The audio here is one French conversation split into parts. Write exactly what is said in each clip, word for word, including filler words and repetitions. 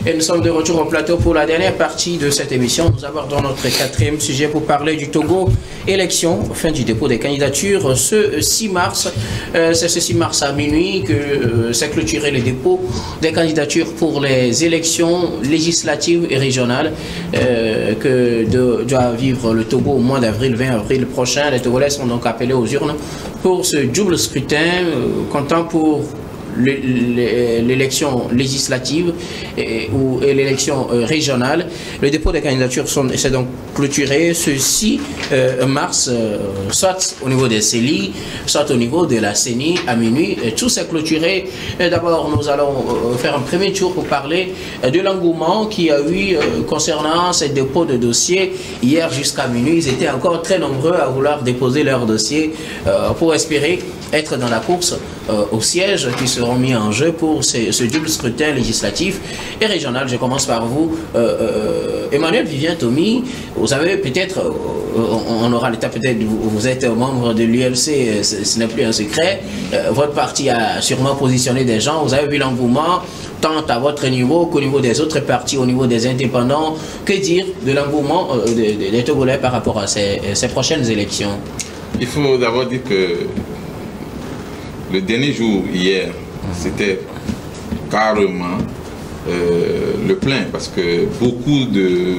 Et nous sommes de retour au plateau pour la dernière partie de cette émission. Nous abordons notre quatrième sujet pour parler du Togo. Élection, fin du dépôt des candidatures ce six mars. Euh, C'est ce six mars à minuit que euh, s'est clôturé le dépôt des candidatures pour les élections législatives et régionales euh, que de, doit vivre le Togo au mois d'avril, vingt avril prochain. Les Togolais sont donc appelés aux urnes pour ce double scrutin, euh, comptant pour l'élection législative et, ou l'élection euh, régionale. Le dépôt des candidatures s'est donc clôturé ce six mars, euh, soit au niveau des C E L I, soit au niveau de la C E N I à minuit. Et tout s'est clôturé. D'abord, nous allons euh, faire un premier tour pour parler euh, de l'engouement qu'il y a eu euh, concernant ces dépôts de dossiers hier jusqu'à minuit. Ils étaient encore très nombreux à vouloir déposer leur dossier euh, pour espérer être dans la course euh, au siège qui seront mis en jeu pour ces, ce double scrutin législatif et régional. Je commence par vous, euh, euh, Emmanuel Vivien Tomi. Vous avez peut-être, euh, on aura l'état peut-être, vous, vous êtes membre de l'U L C, ce, ce n'est plus un secret. Euh, votre parti a sûrement positionné des gens. Vous avez vu l'engouement tant à votre niveau qu'au niveau des autres partis, au niveau des indépendants. Que dire de l'engouement euh, des, des Togolais par rapport à ces, ces prochaines élections? Il faut d'abord dire que le dernier jour, hier, c'était carrément euh, le plein, parce que beaucoup de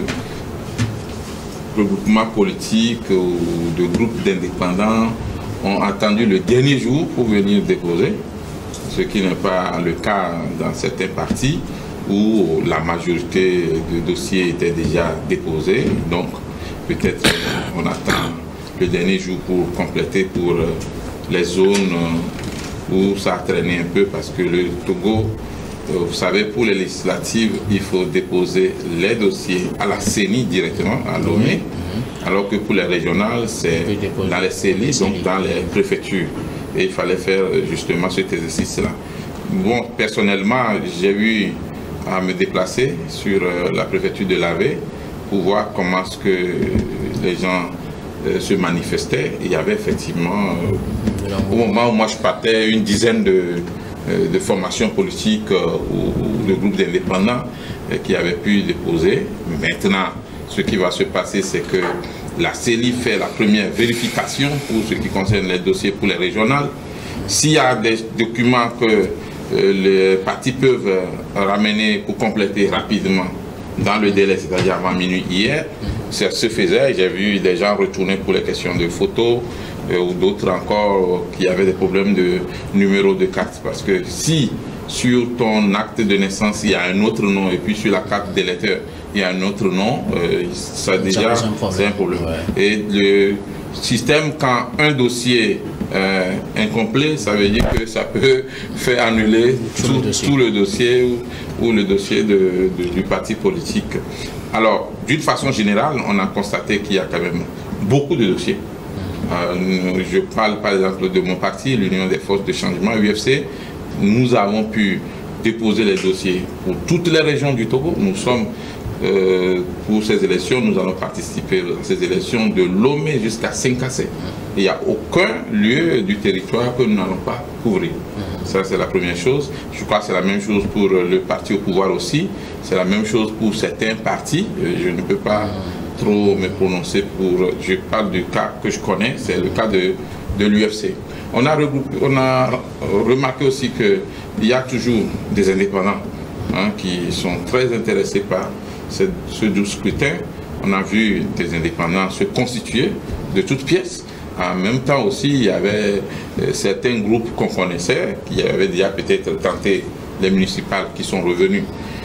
regroupements politiques ou de groupes d'indépendants ont attendu le dernier jour pour venir déposer, ce qui n'est pas le cas dans certains partis où la majorité de dossiers étaient déjà déposés. Donc peut-être on attend le dernier jour pour compléter pour les zones où ça a traîné un peu, parce que le Togo, euh, vous savez, pour les législatives, il faut déposer les dossiers à la C E N I directement, à Lomé, mmh. alors que pour les régionales, c'est dans les C E L I, donc dans les préfectures. Et il fallait faire justement cet exercice-là. Bon, personnellement, j'ai eu à me déplacer sur euh, la préfecture de l'Avé pour voir comment est-ce que les gens euh, se manifestaient. Il y avait effectivement... Euh, Au moment où moi je partais, une dizaine de, de formations politiques ou de groupes d'indépendants qui avaient pu déposer. Maintenant, ce qui va se passer, c'est que la C E L I fait la première vérification pour ce qui concerne les dossiers pour les régionales. S'il y a des documents que les partis peuvent ramener pour compléter rapidement dans le délai, c'est-à-dire avant minuit hier, ça se faisait. J'ai vu des gens retourner pour les questions de photos, ou d'autres encore qui avaient des problèmes de numéro de carte. Parce que si sur ton acte de naissance il y a un autre nom et puis sur la carte d'électeur il y a un autre nom, euh, ça déjà c'est un problème. Ouais. Et le système, quand un dossier euh, incomplet, ça veut dire que ça peut faire annuler tout, tout, le, dossier. tout le dossier ou, ou le dossier de, de, du parti politique. Alors, d'une façon générale, on a constaté qu'il y a quand même beaucoup de dossiers. Euh, je parle par exemple de mon parti, l'Union des forces de changement, U F C. Nous avons pu déposer les dossiers pour toutes les régions du Togo. Nous sommes, euh, pour ces élections, nous allons participer à ces élections de Lomé jusqu'à Senkasé. Il n'y a aucun lieu du territoire que nous n'allons pas couvrir. Ça, c'est la première chose. Je crois que c'est la même chose pour le parti au pouvoir aussi. C'est la même chose pour certains partis. Je ne peux pas trop me prononcer pour... Je parle du cas que je connais, c'est le cas de, de l'U F C. On a, regroupé, on a remarqué aussi qu'il y a toujours des indépendants hein, qui sont très intéressés par ce, ce double scrutin. On a vu des indépendants se constituer de toutes pièces. En même temps aussi, il y avait euh, certains groupes qu'on connaissait, qui avaient déjà peut-être tenté les municipales, qui sont revenus.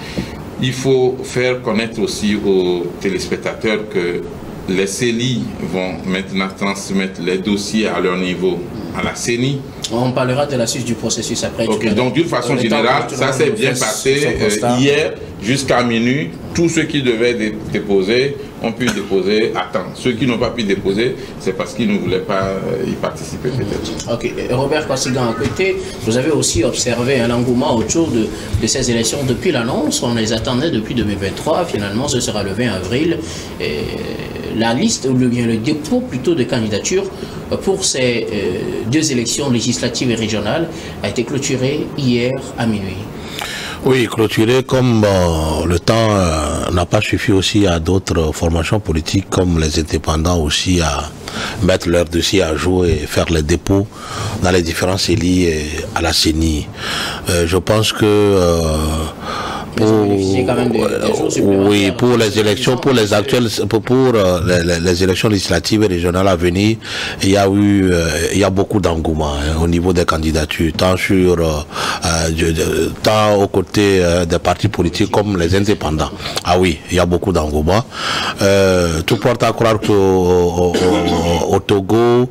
Il faut faire connaître aussi aux téléspectateurs que les C E L I vont maintenant transmettre les dossiers à leur niveau à la C E N I. On parlera de la suite du processus après. Okay, donc d'une façon générale, ça s'est bien passé euh, hier jusqu'à minuit. Tous ceux qui devaient dé déposer ont pu déposer à temps. Ceux qui n'ont pas pu déposer, c'est parce qu'ils ne voulaient pas euh, y participer peut-être. Ok. Robert Kwassigan à côté, vous avez aussi observé un engouement autour de, de ces élections depuis l'annonce. On les attendait depuis deux mille vingt-trois. Finalement, ce sera le vingt avril. Et la liste, ou bien le dépôt plutôt de candidatures pour ces euh, deux élections législatives et régionales a été clôturée hier à minuit. Oui, clôturer comme euh, le temps euh, n'a pas suffi aussi à d'autres formations politiques comme les indépendants aussi à mettre leur dossier à jour et faire les dépôts dans les différents C E L I et à la C E N I. Euh, je pense que euh, pour, quand même des, des oui, pour les élections, pour les actuelles, pour, pour euh, les, les élections législatives et régionales à venir, il y a eu, euh, il y a beaucoup d'engouement hein, au niveau des candidatures, tant sur, euh, euh, tant aux côtés euh, des partis politiques comme les indépendants. Ah oui, il y a beaucoup d'engouement. Euh, tout porte à croire qu'au au, au, au Togo,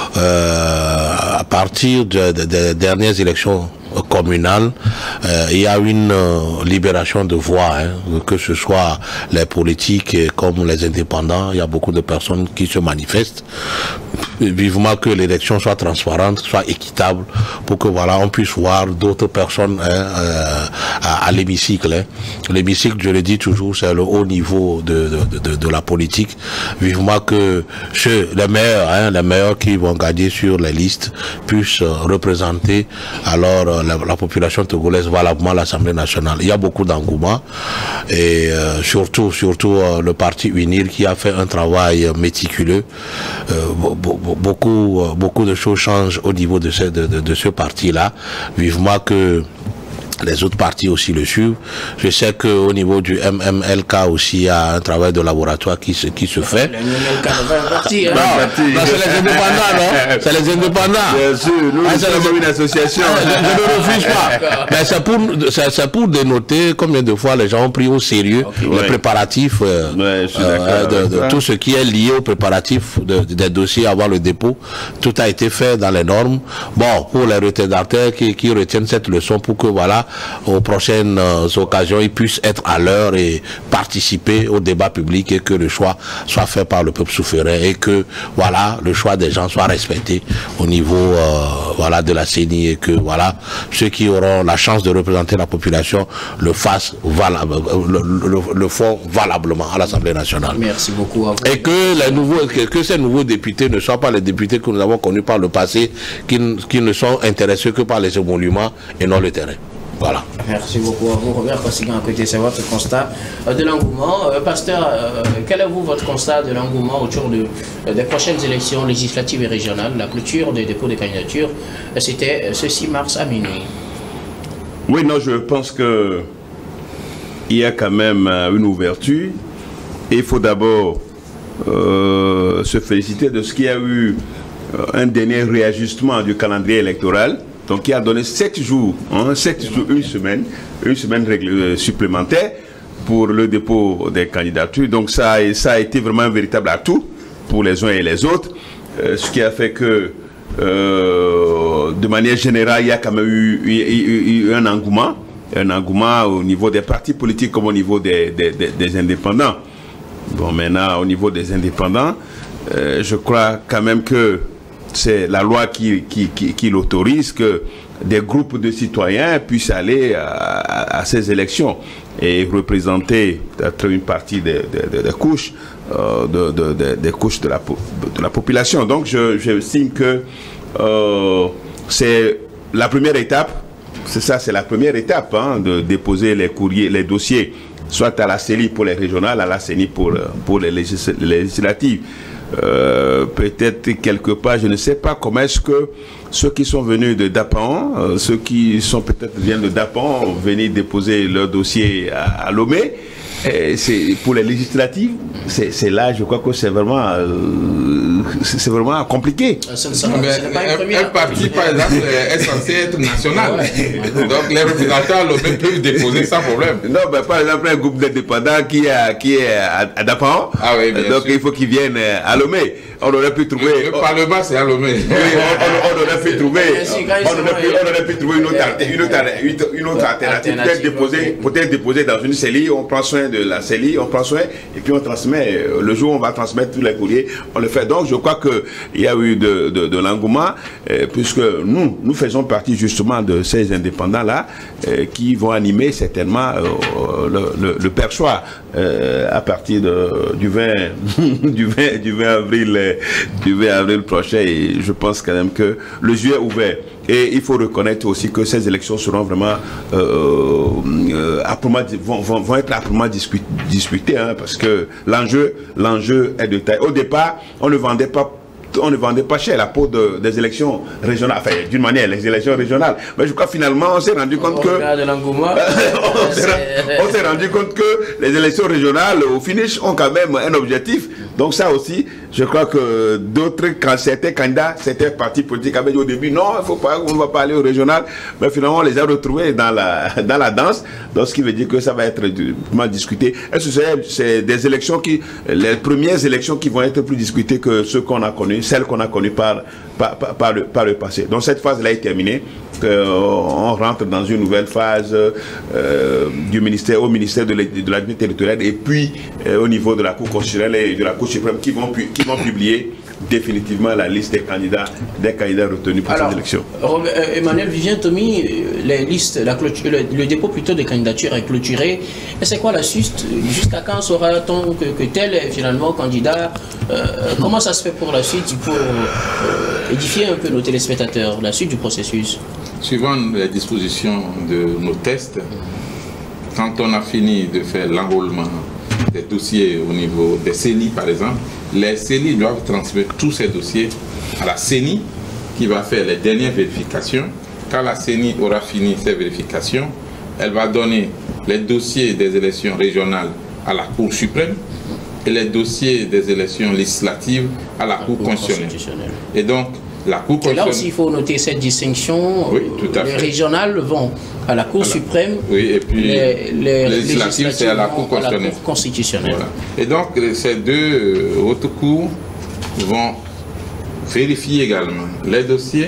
euh, à partir des de, de dernières élections communale, euh, il y a une euh, libération de voix, hein, que ce soit les politiques comme les indépendants, il y a beaucoup de personnes qui se manifestent. Vivement que l'élection soit transparente, soit équitable, pour que voilà, on puisse voir d'autres personnes hein, euh, à, à l'hémicycle. Hein. L'hémicycle, je le dis toujours, c'est le haut niveau de, de, de, de la politique. Vivement que ceux, les meilleurs, hein, les meilleurs qui vont gagner sur les listes puissent euh, représenter alors euh, la, la population togolaise valablement à l'Assemblée nationale. Il y a beaucoup d'engouement et euh, surtout, surtout euh, le parti UNIR qui a fait un travail méticuleux. Euh, beaucoup, beaucoup de choses changent au niveau de ce, de, de, de ce parti-là. Vivement que les autres partis aussi le suivent. Je sais qu'au niveau du M M L K aussi, il y a un travail de laboratoire qui se, qui se fait. Le M M L K n'est pas un parti, hein. Non, non c'est les indépendants, non? C'est les indépendants. Bien sûr, nous, ah, nous sommes une association. Ah, je, je ne refuse pas. Mais c'est pour, c'est pour dénoter combien de fois les gens ont pris au sérieux okay. les ouais. préparatifs, euh, ouais, euh, de, de, de tout ce qui est lié aux préparatifs de, de, des dossiers avant le dépôt. Tout a été fait dans les normes. Bon, pour les retardataires qui, qui retiennent cette leçon pour que, voilà, aux prochaines euh, occasions, ils puissent être à l'heure et participer au débat public et que le choix soit fait par le peuple souverain et que voilà le choix des gens soit respecté au niveau euh, voilà de la C E N I et que voilà ceux qui auront la chance de représenter la population le fassent valable, le, le, le font valablement à l'Assemblée nationale. Merci beaucoup à vous. Et que les nouveaux, que, que ces nouveaux députés ne soient pas les députés que nous avons connus par le passé, qui, qui ne sont intéressés que par les émoluments et non le terrain. Voilà. Merci beaucoup à vous, Robert Kosigan. À côté, c'est votre constat de l'engouement. Euh, pasteur, euh, quel est vous votre constat de l'engouement autour de, euh, des prochaines élections législatives et régionales? La clôture des dépôts de candidature, euh, c'était ce six mars à minuit. Oui, non, je pense que il y a quand même euh, une ouverture. Et il faut d'abord euh, se féliciter de ce qu'il y a eu euh, un dernier réajustement du calendrier électoral. Donc, qui a donné sept jours, hein, sept jours, une semaine, une semaine euh, supplémentaire pour le dépôt des candidatures. Donc, ça, ça a été vraiment un véritable atout pour les uns et les autres. Euh, ce qui a fait que, euh, de manière générale, il y a quand même eu, eu, eu, eu un engouement, un engouement au niveau des partis politiques comme au niveau des, des, des, des indépendants. Bon, maintenant, au niveau des indépendants, euh, je crois quand même que c'est la loi qui, qui, qui, qui l'autorise que des groupes de citoyens puissent aller à, à, à ces élections et représenter peut-être une partie des, des, des couches, euh, de, de, de, des couches de la, de la population. Donc je, je estime que euh, c'est la première étape, c'est ça, c'est la première étape hein, de déposer les courriers, les dossiers, soit à la C E L I pour les régionales, à la C E N I pour, pour les législatives. Euh, peut-être quelque part, je ne sais pas comment est-ce que ceux qui sont venus de Dapan, euh, ceux qui sont peut-être viennent de Dapan, ont venu déposer leur dossier à, à Lomé. C'est pour les législatives, c'est là, je crois que c'est vraiment, euh, c'est vraiment compliqué. Ce ne sera, mais, ce pas un, un parti, par exemple, est censé être national. Donc les représentants Lomé peuvent déposer sans problème. Non, mais par exemple, un groupe d'indépendants qui, qui est à, à Dapan, ah oui, donc sûr. Il faut qu'ils viennent à Lomé. On aurait pu trouver. Le, le Parlement, c'est à Lomé. Oui, on, on, on aurait pu trouver. On aurait pu, on aurait pu trouver une autre, une autre, une autre alternative. Peut-être déposer, peut-être déposer dans une C E L I, on prend soin de la C E L I, on prend soin, et puis on transmet. Le jour où on va transmettre tous les courriers, on le fait. Donc, je crois qu'il y a eu de, de, de l'engouement, euh, puisque nous, nous faisons partie justement de ces indépendants-là, euh, qui vont animer certainement euh, le, le, le perchoir euh, à partir de, du vingt, du vingt, du vingt avril. Du vingt avril prochain, et je pense quand même que le jeu est ouvert. Et il faut reconnaître aussi que ces élections seront vraiment euh, euh, âprement, vont, vont, vont être âprement discu disputées, hein, parce que l'enjeu l'enjeu est de taille. Au départ, on ne vendait pas on ne vendait pas cher la peau de, des élections régionales, enfin d'une manière les élections régionales, mais je crois finalement on s'est rendu compte que on s'est rendu compte que les élections régionales au finish ont quand même un objectif. Donc ça aussi, je crois que d'autres, quand certains candidats, certains partis politiques avaient dit au début non, il faut pas, on ne va pas aller au régional, mais finalement on les a retrouvés dans la dans la danse, donc ce qui veut dire que ça va être vraiment discuté. Est-ce que c'est des élections qui, les premières élections qui vont être plus discutées que ceux qu'on a connus, celles qu'on a connues par, par, par, par, le, par le passé. Donc cette phase-là est terminée. Euh, on rentre dans une nouvelle phase euh, du ministère au ministère de l'administration territoriale et puis euh, au niveau de la Cour constitutionnelle et de la Cour suprême qui vont, qui vont publier définitivement la liste des candidats, des candidats retenus pour cette élection. Emmanuel Vivien Tomi, les listes, la clôture, le, le dépôt plutôt de candidature est clôturé. Et c'est quoi la suite? Jusqu'à quand saura-t-on que, que tel est finalement candidat? euh, Comment ça se fait pour la suite pour euh, édifier un peu nos téléspectateurs, la suite du processus? Suivant les dispositions de nos tests, quand on a fini de faire l'enrôlement des dossiers au niveau des C E N I par exemple, les C E N I doivent transmettre tous ces dossiers à la C E N I qui va faire les dernières vérifications. Quand la C E N I aura fini ses vérifications, elle va donner les dossiers des élections régionales à la Cour suprême et les dossiers des élections législatives à la, la Cour constitutionnelle. Et donc, la Cour et là aussi, il faut noter cette distinction. Oui, tout à les fait. régionales vont à la Cour voilà. suprême. Oui, et puis les, les, les législatives, c'est à la Cour constitutionnelle. La cour constitutionnelle. Voilà. Et donc, ces deux hautes cours vont vérifier également les dossiers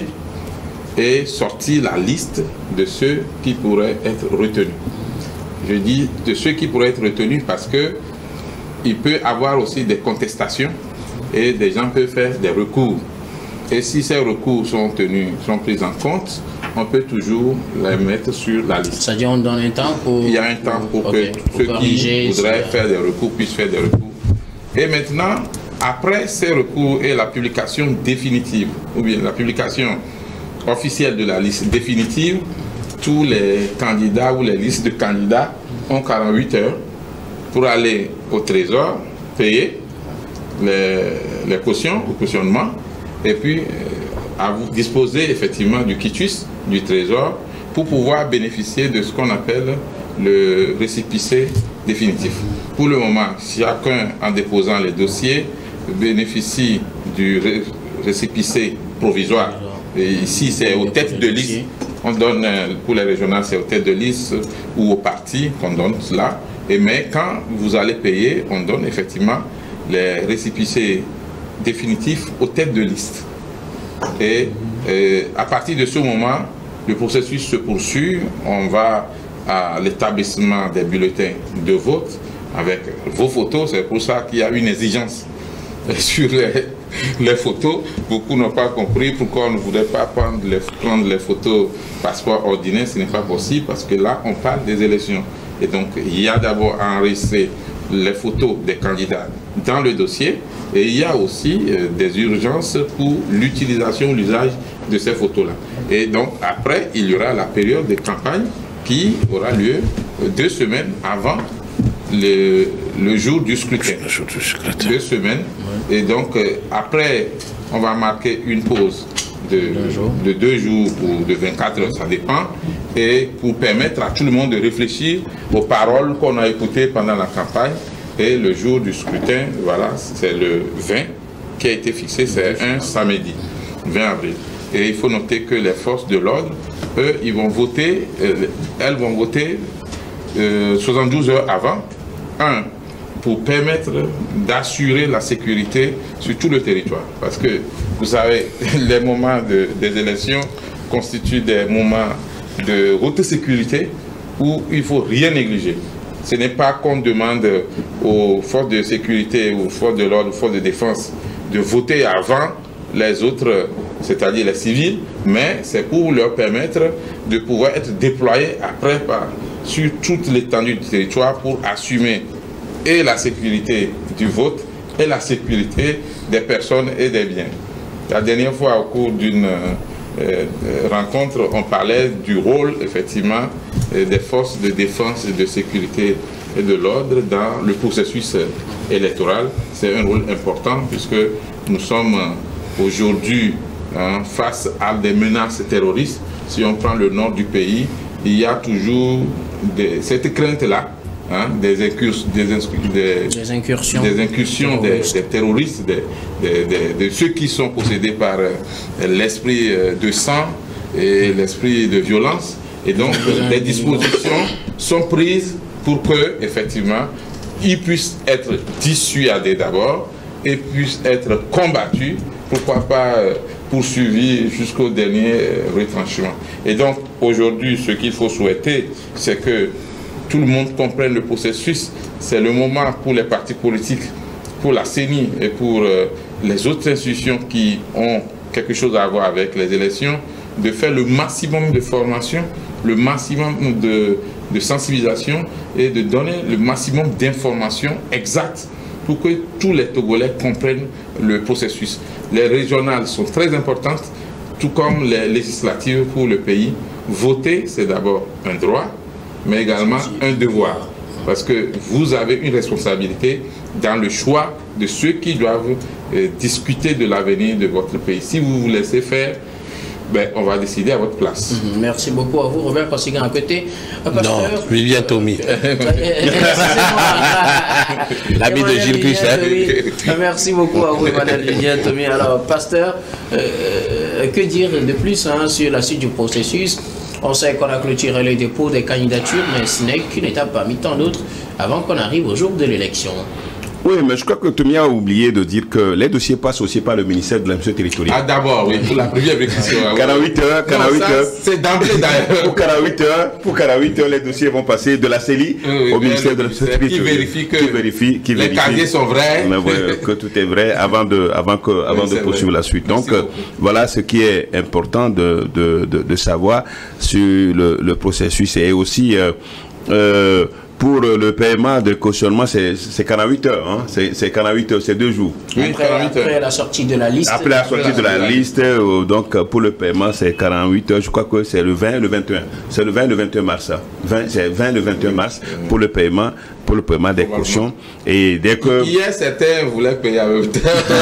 et sortir la liste de ceux qui pourraient être retenus. Je dis de ceux qui pourraient être retenus parce que il peut y avoir aussi des contestations et des gens peuvent faire des recours. Et si ces recours sont tenus, sont pris en compte, on peut toujours les mettre sur la liste. C'est-à-dire on donne un temps pour... Il y a un temps pour okay, que pour ceux qui voudraient faire des recours puissent faire des recours. Et maintenant, après ces recours et la publication définitive, ou bien la publication officielle de la liste définitive, tous les candidats ou les listes de candidats ont quarante-huit heures pour aller au trésor, payer les, les cautions, le cautionnement, et puis à vous disposer effectivement du quitus du trésor pour pouvoir bénéficier de ce qu'on appelle le récépissé définitif. Pour le moment, chacun en déposant les dossiers bénéficie du ré récépissé provisoire. Et ici, c'est aux têtes de liste. On donne, pour les régionales, c'est aux têtes de liste ou aux partis qu'on donne cela. Et mais quand vous allez payer, on donne effectivement les récépissés définitifs aux têtes de liste. Et, et à partir de ce moment, le processus se poursuit. On va à l'établissement des bulletins de vote avec vos photos. C'est pour ça qu'il y a une exigence sur les, les photos. Beaucoup n'ont pas compris pourquoi on ne voudrait pas prendre les, prendre les photos passeport ordinaire. Ce n'est pas possible parce que là, on parle des élections. Et donc, il y a d'abord à enregistrer les photos des candidats dans le dossier et il y a aussi euh, des urgences pour l'utilisation, l'usage de ces photos-là. Et donc, après, il y aura la période de campagne qui aura lieu euh, deux semaines avant le, le jour du scrutin. Le jour du scrutin. Deux semaines. Ouais. Et donc, euh, après, on va marquer une pause de, de deux jours ou de vingt-quatre heures, ça dépend, et pour permettre à tout le monde de réfléchir aux paroles qu'on a écoutées pendant la campagne. Et le jour du scrutin, voilà, c'est le vingt qui a été fixé, c'est un samedi, vingt avril. Et il faut noter que les forces de l'ordre, eux, ils vont voter, euh, elles vont voter euh, soixante-douze heures avant, un, pour permettre d'assurer la sécurité sur tout le territoire. Parce que, vous savez, les moments de, des élections constituent des moments de haute sécurité où il ne faut rien négliger. Ce n'est pas qu'on demande aux forces de sécurité, aux forces de l'ordre, aux forces de défense de voter avant les autres, c'est-à-dire les civils, mais c'est pour leur permettre de pouvoir être déployés après par, sur toute l'étendue du territoire pour assumer et la sécurité du vote et la sécurité des personnes et des biens. La dernière fois, au cours d'une euh, rencontre, on parlait du rôle, effectivement, euh, des forces de défense et de sécurité et de l'ordre dans le processus euh, électoral. C'est un rôle important puisque nous sommes euh, aujourd'hui hein, face à des menaces terroristes. Si on prend le nord du pays, il y a toujours des, cette crainte-là. Hein, des, incurs, des, des, des incursions, des, incursions des, des terroristes, des, des, des, de ceux qui sont possédés par euh, l'esprit euh, de sang et l'esprit de violence. Et donc, euh, des dispositions sont prises pour que, effectivement, ils puissent être dissuadés d'abord et puissent être combattus, pourquoi pas euh, poursuivis jusqu'au dernier euh, retranchement. Et donc, aujourd'hui, ce qu'il faut souhaiter, c'est que tout le monde comprenne le processus. C'est le moment pour les partis politiques, pour la C E N I et pour euh, les autres institutions qui ont quelque chose à voir avec les élections, de faire le maximum de formation, le maximum de, de sensibilisation et de donner le maximum d'informations exactes pour que tous les Togolais comprennent le processus. Les régionales sont très importantes, tout comme les législatives pour le pays. Voter, c'est d'abord un droit, mais également un devoir, parce que vous avez une responsabilité dans le choix de ceux qui doivent euh, discuter de l'avenir de votre pays. Si vous vous laissez faire, ben, on va décider à votre place. Mm-hmm. Merci beaucoup à vous, Robert Kosigan à côté. Non, Vivien Tomi. L'ami de Gilles Christian. Merci beaucoup à vous, Emmanuel Vivien Tomi. Alors, pasteur, euh, que dire de plus hein, sur la suite du processus? On sait qu'on a clôturé les dépôts des candidatures, mais ce n'est qu'une étape parmi tant d'autres avant qu'on arrive au jour de l'élection. Oui, mais je crois que Tomi a oublié de dire que les dossiers passent aussi par le ministère de l'Administration territoriale. Ah d'abord, oui, pour la première question. quarante-huit heures, quarante-huit heures. C'est d'emblée d'ailleurs. Pour quarante-huit heures, pour quarante-huit heures, les dossiers vont passer de la C E L I oui, au ministère de l'Administration territoriale. Qui vérifie que qui vérifie, qui les vérifie, casiers sont vrais. Mais ouais, que tout est vrai avant de, avant que, avant oui, de poursuivre vrai. La suite. Donc, euh, voilà ce qui est important de, de, de, de savoir sur le, le processus et aussi, euh, euh, pour le paiement de cautionnement, c'est quarante-huit heures. Hein? C'est quarante-huit heures, c'est deux jours. Oui, après, après la sortie de la liste. Après la sortie de la liste, euh, donc pour le paiement, c'est quarante-huit heures. Je crois que c'est le vingt, le vingt et un. C'est le vingt, le vingt et un mars. C'est vingt, le vingt et un mars pour le paiement, pour le paiement des cautions. Et dès que... Hier, certains voulaient payer à même temps.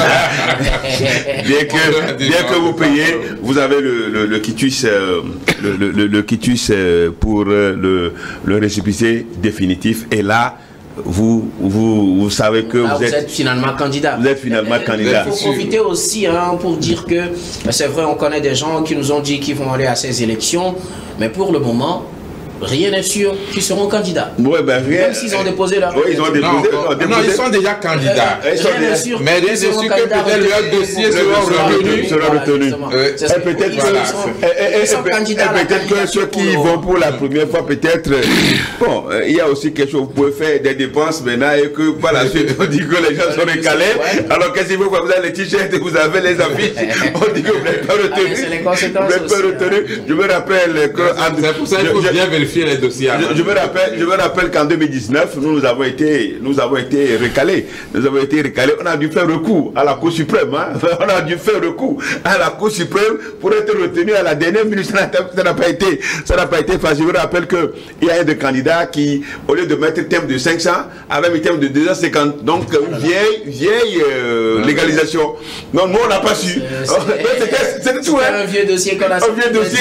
Dès que, dès que vous payez, vous avez le, le, le quitus, euh, le, le, le quitus euh, pour euh, le, le récépissé définitif. Et là, vous, vous, vous savez que là, vous, vous êtes, êtes finalement candidat. Vous êtes finalement euh, candidat. Il faut profiter aussi hein, pour dire que c'est vrai, on connaît des gens qui nous ont dit qu'ils vont aller à ces élections, mais pour le moment, rien n'est sûr qu'ils seront candidats. Ouais, ben rien. Même s'ils ont déposé leur... Oui, ils ont déposé. Non, non, déposé. Non, ils sont déjà candidats. Euh, rien n'est sûr. Mais rien n'est sûr que peut-être leur dossier sera retenu. Sera retenu. Et peut-être que, peut que ceux qui y vont pour la première fois, peut-être... Bon, il y a aussi quelque chose, vous pouvez faire des dépenses maintenant et que par la suite, on dit que les gens sont recalés. Alors qu'est-ce qu'il faut que vous avez les t-shirts et vous avez les affiches, on dit que vous n'êtes pas retenu. C'est les conséquences. Vous n'êtes pas retenu. Je me rappelle que... C'est pour ça qu'il faut bien vérifier les dossiers. Je, je me rappelle, je me rappelle qu'en deux mille dix-neuf, nous, nous avons été, nous avons été recalés. Nous avons été recalés. On a dû faire recours à la Cour suprême. Hein? On a dû faire recours à la Cour suprême pour être retenu à la dernière minute. Ça n'a pas été, ça n'a pas été facile. Je me rappelle que il y a un des candidats qui, au lieu de mettre thème de cinq cents, avait mis thème de deux cent cinquante. Donc une vieille, vieille euh, légalisation. Non, nous on n'a pas su. C'était tout. Hein? Un vieux dossier qu'on a. Un vieux dossier.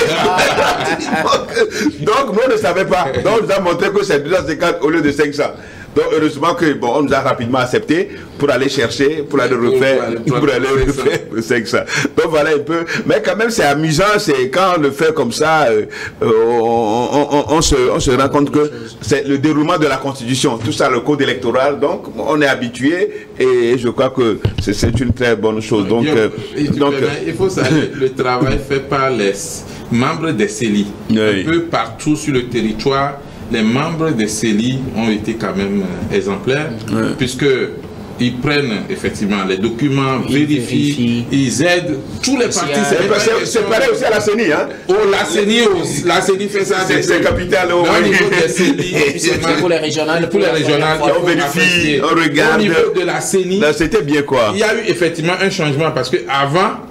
donc, donc nous ne savait pas. Donc, on nous a montré que c'est deux cent cinquante au lieu de cinq cents. Donc, heureusement que, bon, on nous a rapidement accepté pour aller chercher, pour aller refaire, pour aller refaire cinq cents. Donc, voilà un peu. Mais quand même, c'est amusant, c'est quand on le fait comme ça, euh, on, on, on, on, se, on se rend compte que c'est le déroulement de la Constitution. Tout ça, le code électoral. Donc, on est habitué et je crois que c'est une très bonne chose. Donc, euh, donc euh, il faut savoir le travail fait par les membres des C E L I. Oui. Un peu partout sur le territoire. Les membres des C E L I ont été quand même euh, exemplaires, ouais. puisque ils prennent effectivement les documents, ils vérifient, vérifient, ils aident tous les partis. C'est pareil aussi à la C E N I. Hein? Oh, la C E N I aussi. La C E N I fait ça. C'est capital. Au niveau des C E L I, pour les régionales, pour les régionales, on vérifie, on regarde. Au niveau de la C E N I, c'était bien quoi. Il y a eu effectivement un changement parce que avant,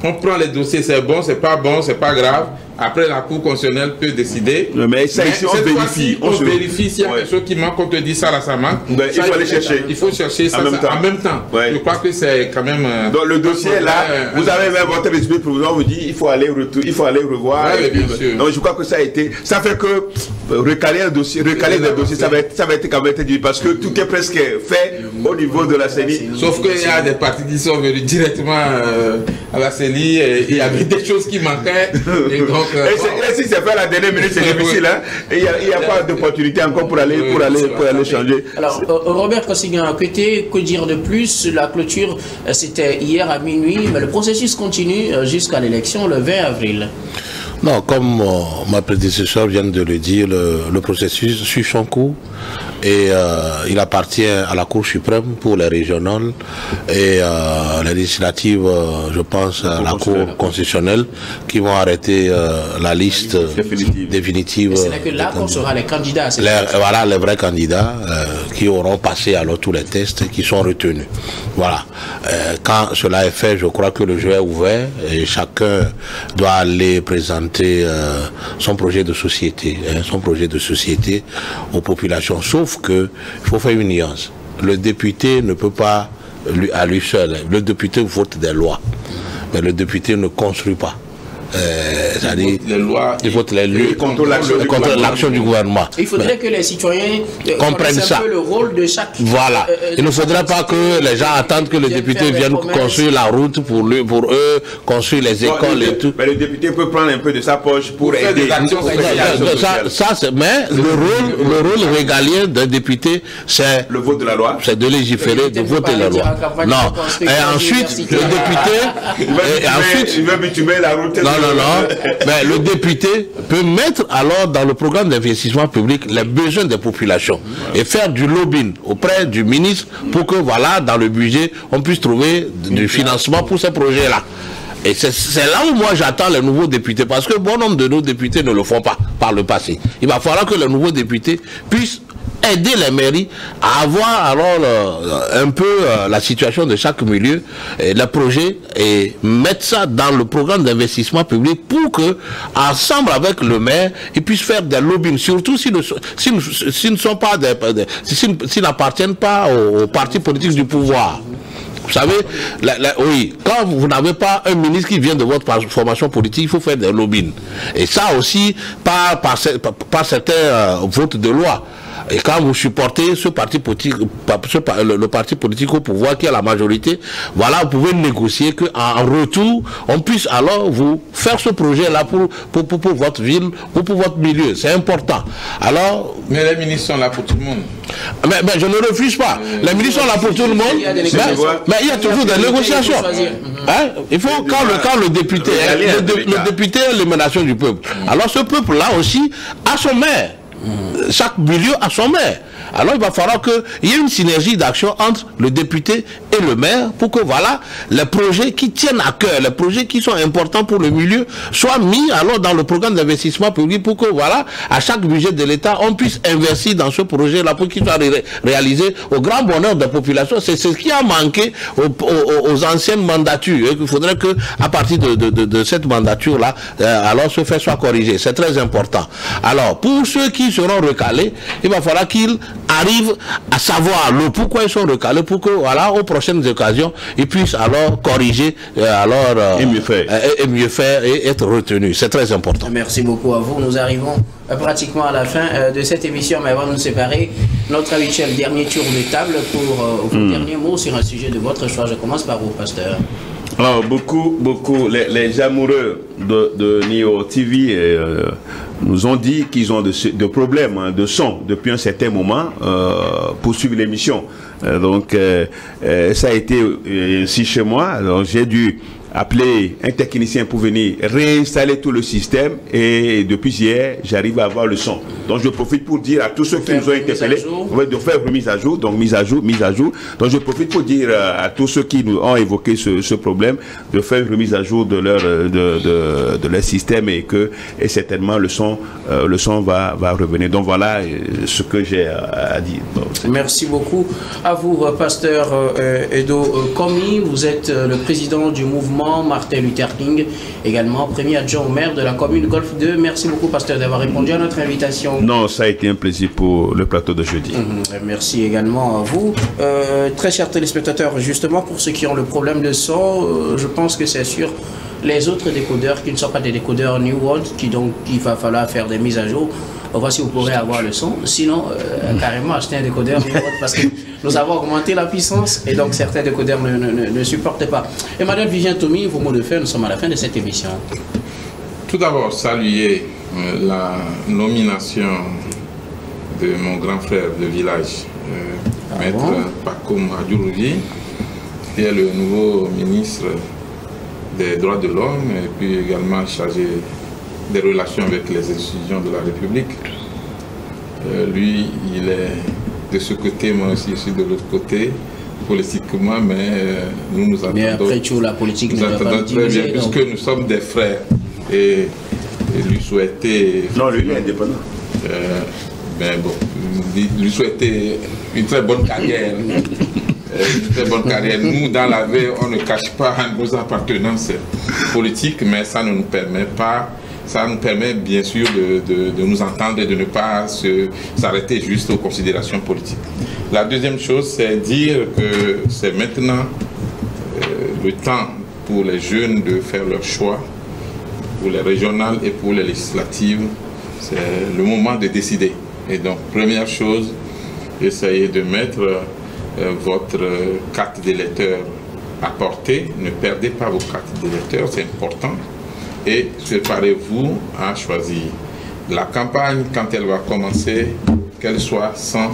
on prend les dossiers, c'est bon, c'est pas bon, c'est pas grave. Après, la Cour constitutionnelle peut décider. Mais, mais ça, ici, on vérifie. On, on se... vérifie s'il y a ouais. quelque chose qui manque, on te dit ça, là, ça manque. Ben, ça, il faut aller chercher. Il faut chercher ça, en même ça, temps. En même temps. Ouais. Je crois que c'est quand même... Euh, Donc, le dossier, là, euh, vous avez même votre esprit provisoire, vous dit il faut aller, il faut aller revoir. Ouais, puis, bien sûr. Donc, je crois que ça a été... Ça fait que recaler un dossier, recaler des dossiers, ça va être, ça va être quand même dit parce que tout est presque fait au niveau de la C E N I. Sauf qu'il y a des partis qui sont venus directement euh, à la C E N I et il y avait des choses qui manquaient. Et donc... Euh, et, bon, et si c'est fait la dernière minute, c'est difficile, hein. Et il n'y a, a pas d'opportunité encore pour aller, pour aller, pour aller changer. Alors, Robert Kossignan, que dire de plus? La clôture, c'était hier à minuit, mais le processus continue jusqu'à l'élection le vingt avril. Non, comme euh, ma prédécesseur vient de le dire, le, le processus suit son cours et euh, il appartient à la Cour suprême pour les régionales et euh, les législatives, euh, je pense, à la Cour constitutionnelle qui vont arrêter euh, la liste définitive. définitive c'est là que là qu'on sera les candidats. Les, voilà, les vrais candidats euh, qui auront passé alors tous les tests qui sont retenus. Voilà. Euh, quand cela est fait, je crois que le jeu est ouvert et chacun doit aller présenter Euh, son projet de société, hein, son projet de société aux populations. Sauf que il faut faire une nuance. Le député ne peut pas, lui, à lui seul, le député vote des lois, mais le député ne construit pas. Euh, il vote les lois, il vote les lois contre l'action du, du gouvernement. Il faudrait mais, que les citoyens comprennent ça. Un peu le rôle de chaque. Voilà. Euh, il ne faudrait pas que les gens attendent que le député vienne construire la route pour, lui, pour eux, construire les écoles non, et tout. Mais le député peut prendre un peu de sa poche pour, pour aider. Des actions ça, ça, ça, mais le rôle, le rôle régalien d'un député, c'est le vote de la loi. C'est de légiférer, de voter la loi. Non. Et ensuite, le député. Et ensuite, il veut bitumer la route. Non, non, mais le député peut mettre alors dans le programme d'investissement public les besoins des populations et faire du lobbying auprès du ministre pour que, voilà, dans le budget, on puisse trouver du financement pour ces projets-là. Et c'est là où moi j'attends les nouveaux députés, parce que bon nombre de nos députés ne le font pas par le passé. Il va falloir que les nouveaux députés puissent aider les mairies à avoir alors euh, un peu euh, la situation de chaque milieu, et les projets, et mettre ça dans le programme d'investissement public pour que, ensemble avec le maire, ils puissent faire des lobbying, surtout s'ils ne, s'ils, s'ils ne sont pas des, s'ils, s'ils n'appartiennent pas aux, aux partis politiques du pouvoir. Vous savez, la, la, oui, quand vous n'avez pas un ministre qui vient de votre formation politique, il faut faire des lobbying. Et ça aussi, par, par, par, par certains euh, votes de loi. Et quand vous supportez ce parti politique, ce, le, le parti politique au pouvoir qui a la majorité, voilà, vous pouvez négocier qu'en retour, on puisse alors vous faire ce projet-là pour, pour, pour, pour votre ville ou pour votre milieu. C'est important. Alors, mais les ministres sont là pour tout le monde. Mais, mais je ne refuse pas. Euh, les ministres sont là pour tout le monde. Mais, mais il y a toujours des négociations. Hein? Il faut, quand le, quand le député, le, le, le député est l'émanation du peuple. Alors ce peuple-là aussi a son maire. Chaque milieu a son maire. Alors il va falloir qu'il y ait une synergie d'action entre le député et le maire pour que voilà, les projets qui tiennent à cœur, les projets qui sont importants pour le milieu soient mis alors dans le programme d'investissement public pour que voilà, à chaque budget de l'État, on puisse investir dans ce projet-là pour qu'il soit ré réalisé au grand bonheur de la population. C'est ce qui a manqué aux, aux, aux anciennes mandatures. Il faudrait que à partir de, de, de, de cette mandature-là, euh, alors ce fait soit corrigé. C'est très important. Alors pour ceux qui seront recalés, il va falloir qu'ils arrivent à savoir le pourquoi ils sont recalés pour que voilà aux prochaines occasions ils puissent alors corriger euh, alors euh, et mieux faire euh, et mieux faire et être retenus. C'est très important. Merci beaucoup à vous. Nous arrivons euh, pratiquement à la fin euh, de cette émission, mais avant de nous séparer, notre habituel dernier tour de table pour euh, vos mm. derniers mots sur un sujet de votre choix. Je commence par vous, pasteur. Alors, beaucoup, beaucoup, les, les amoureux de, de Neo T V euh, nous ont dit qu'ils ont de, de problèmes hein, de son depuis un certain moment euh, pour suivre l'émission. Euh, donc, euh, euh, ça a été ainsi chez moi. Alors, j'ai dû appeler un technicien pour venir réinstaller tout le système et depuis hier, j'arrive à avoir le son. Donc je profite pour dire à tous ceux qui nous ont interpellés de faire remise à jour, donc mise à jour, mise à jour. Donc je profite pour dire à tous ceux qui nous ont évoqué ce, ce problème de faire remise à jour de leur de, de, de leur système et que et certainement le son euh, le son va va revenir. Donc voilà ce que j'ai à, à dire. Donc, merci beaucoup à vous, pasteur euh, Edo Komi. Vous êtes euh, le président du mouvement mouvement Martin Luther King, également premier adjoint au maire de la commune Golfe deux. Merci beaucoup, pasteur, d'avoir répondu à notre invitation. Non, ça a été un plaisir pour le plateau de jeudi. Mmh, merci également à vous. Euh, très chers téléspectateurs, justement, pour ceux qui ont le problème de son, euh, je pense que c'est sûr, les autres décodeurs qui ne sont pas des décodeurs New World, qui donc il va falloir faire des mises à jour. Voici, vous pourrez avoir le son. Sinon, euh, carrément acheter un décodeur New World parce que nous avons augmenté la puissance et donc certains décodeurs ne, ne, ne, ne supportent pas. Emmanuel Vivien Tomi, vos mots de fin, nous sommes à la fin de cette émission. Tout d'abord, saluer euh, la nomination de mon grand frère de village, euh, ah Maître bon Pakoum Adjourouvi, qui est le nouveau ministre des droits de l'homme et puis également chargé des relations avec les institutions de la République. Euh, lui, il est de ce côté, moi aussi je suis de l'autre côté, politiquement, mais euh, nous nous attendons, mais après, tu, la politique nous attendons très bien, donc. Puisque nous sommes des frères et, et lui souhaiter... Non, lui, il est indépendant. Euh, ben bon, lui souhaiter une très bonne carrière. Une très bonne carrière. Nous, dans la veille, on ne cache pas nos appartenances politiques, mais ça ne nous permet pas, ça nous permet bien sûr de, de, de nous entendre et de ne pas s'arrêter juste aux considérations politiques. La deuxième chose, c'est dire que c'est maintenant euh, le temps pour les jeunes de faire leur choix, pour les régionales et pour les législatives. C'est le moment de décider. Et donc, première chose, essayez de mettre Euh, votre euh, carte d'électeur à portée. Ne perdez pas vos cartes d'électeur, c'est important. Et préparez-vous à choisir. La campagne, quand elle va commencer, qu'elle soit sans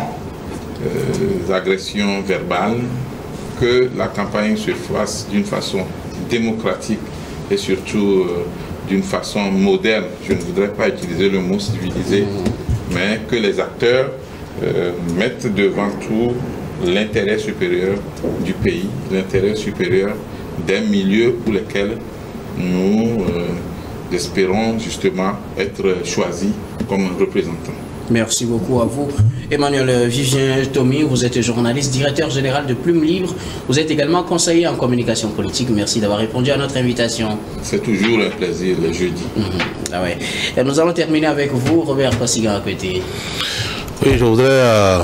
euh, agression verbale, que la campagne se fasse d'une façon démocratique et surtout euh, d'une façon moderne. Je ne voudrais pas utiliser le mot civilisé, mais que les acteurs euh, mettent devant tout l'intérêt supérieur du pays, l'intérêt supérieur des milieux pour lesquels nous euh, espérons justement être choisis comme représentants. Merci beaucoup à vous. Emmanuel Vivien Tomi, vous êtes journaliste, directeur général de Plume Libre. Vous êtes également conseiller en communication politique. Merci d'avoir répondu à notre invitation. C'est toujours un plaisir le jeudi. Mmh. Ah ouais. Et nous allons terminer avec vous, Robert Passigan à côté. Oui, je voudrais euh,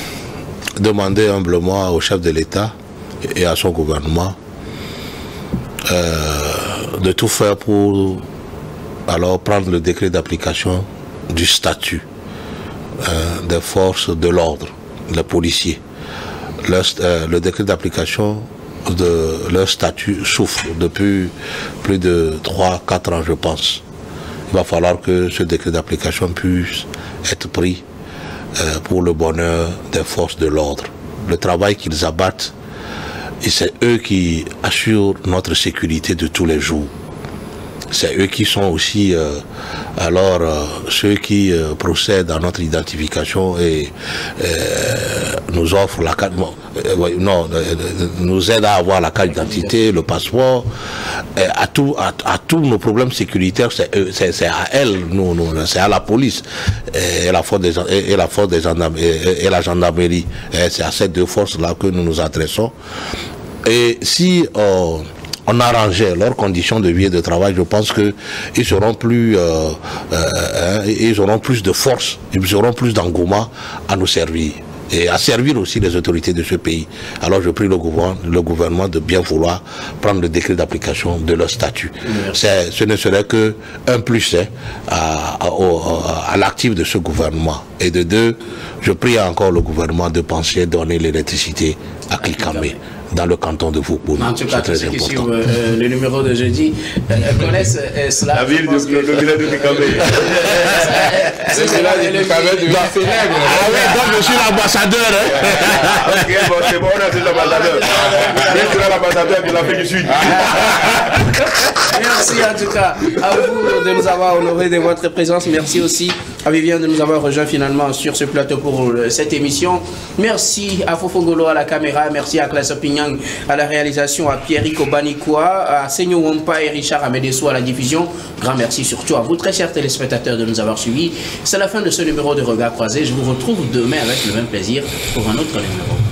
demander humblement au chef de l'État et à son gouvernement euh, de tout faire pour alors prendre le décret d'application du statut euh, des forces de l'ordre, les policiers. Le, euh, le décret d'application de leur statut souffre depuis plus de trois à quatre ans, je pense. Il va falloir que ce décret d'application puisse être pris euh, pour le bonheur des forces de l'ordre. Le travail qu'ils abattent, et c'est eux qui assurent notre sécurité de tous les jours. C'est eux qui sont aussi euh, alors euh, ceux qui euh, procèdent à notre identification et euh, nous offrent la carte, euh, non, euh, nous aident à avoir la carte d'identité, le passeport, euh, à, tout, à, à tous nos problèmes sécuritaires, c'est à elle, nous, nous c'est à la police et, et la force des, et, et la force des gendarmes et, et la gendarmerie. C'est à ces deux forces-là que nous nous adressons. Et si euh, on arrangeait leurs conditions de vie et de travail, je pense qu'ils seront plus, euh, euh, ils auront plus de force, ils auront plus d'engouement à nous servir et à servir aussi les autorités de ce pays. Alors je prie le gouvernement, le gouvernement de bien vouloir prendre le décret d'application de leur statut. Ce ne serait qu'un plus hein, à, à, à l'actif de ce gouvernement. Et de deux, je prie encore le gouvernement de penser à donner l'électricité à Klikamé, dans le canton de Foucault. En tout cas, tous ceux qui suivent euh, le numéro de jeudi euh, connaissent euh, cela. La ville de le village de Klikamé. C'est le village de Klikamé devient célèbre. Ah oui, donc je suis l'ambassadeur. Hein? Ok, bon, c'est bon, on a déjà l'ambassadeur. Je suis l'ambassadeur de l'Afrique du Sud. Merci en tout cas à vous de nous avoir honoré de votre présence. Merci aussi à Viviane de nous avoir rejoint finalement sur ce plateau pour cette émission. Merci à Fofongolo à la caméra, merci à Classe Pignang à la réalisation, à Pierrick Obanikwa, à Senyo Wompa et Richard Amédessou à la diffusion. Grand merci surtout à vous très chers téléspectateurs de nous avoir suivis. C'est la fin de ce numéro de Regard Croisé. Je vous retrouve demain avec le même plaisir pour un autre numéro.